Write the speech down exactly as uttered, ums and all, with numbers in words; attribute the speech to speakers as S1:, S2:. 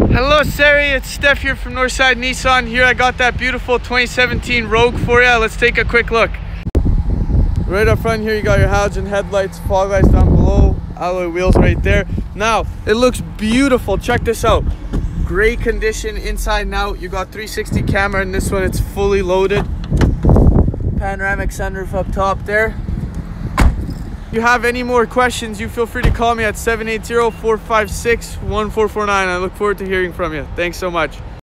S1: Hello Sari, it's Steph here from Northside Nissan. Here I got that beautiful twenty seventeen Rogue for you. Let's take a quick look. Right up front here you got your halogen headlights, fog lights down below, alloy wheels right there. Now it looks beautiful. Check this out. Great condition inside and out. You got three sixty camera in this one. It's fully loaded. Panoramic sunroof up top there. If you have any more questions, you feel free to call me at seven eight zero, four five six, one four four nine. I look forward to hearing from you. Thanks so much.